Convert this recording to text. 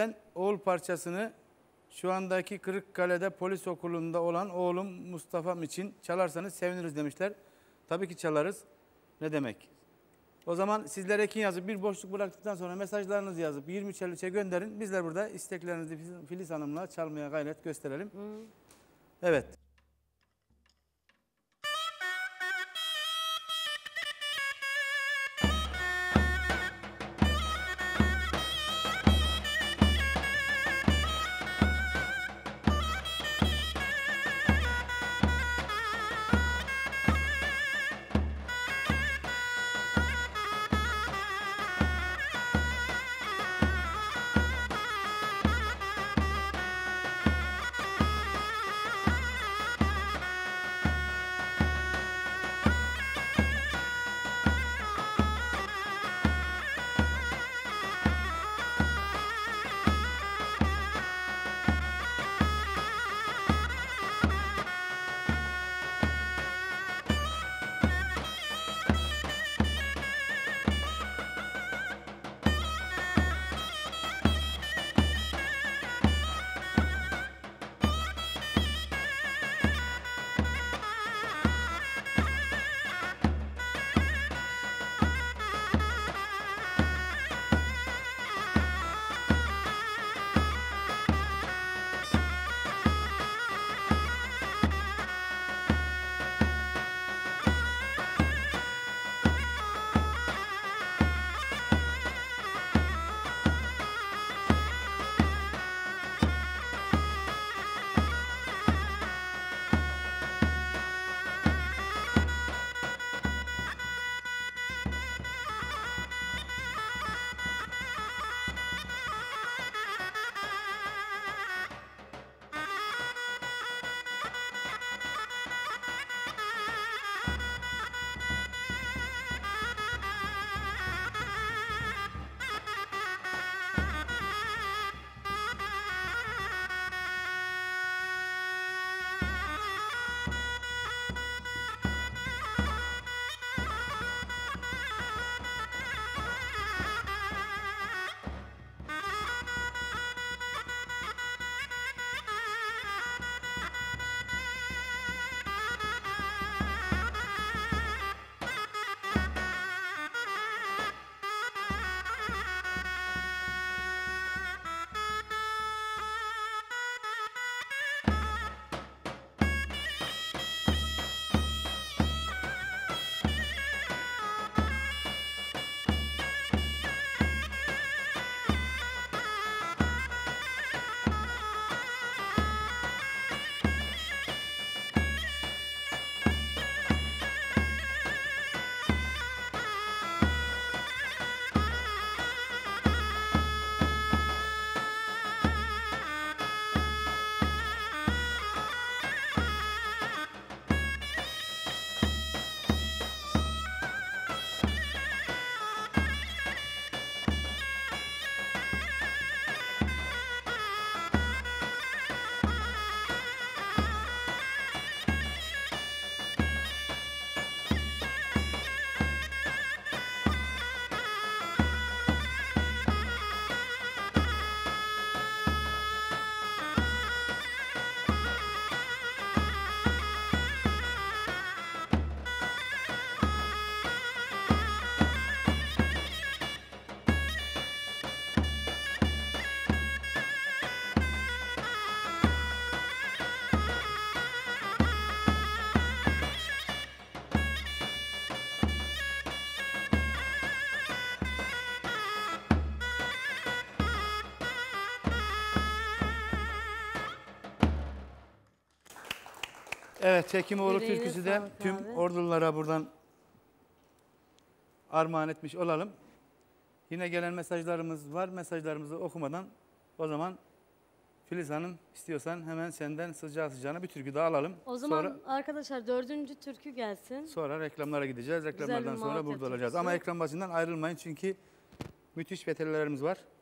Ben oğul parçasını şu andaki Kırıkkale'de polis okulunda olan oğlum Mustafa'm için çalarsanız seviniriz demişler. Tabii ki çalarız. Ne demek? O zaman sizler ekin yazıp bir boşluk bıraktıktan sonra mesajlarınızı yazıp 23.53'e gönderin. Bizler burada isteklerinizi Filiz Hanım'la çalmaya gayret gösterelim. Evet. Evet, Hekimoğlu türküsü de tüm ordulara buradan armağan etmiş olalım. Yine gelen mesajlarımız var. Mesajlarımızı okumadan o zaman Filiz Hanım istiyorsan hemen senden sıcağı sıcağına bir türkü daha alalım. O zaman arkadaşlar 4. türkü gelsin. Sonra reklamlara gideceğiz. Reklamlardan sonra burada olacağız. Ama ekran başından ayrılmayın çünkü müthiş veterilerimiz var.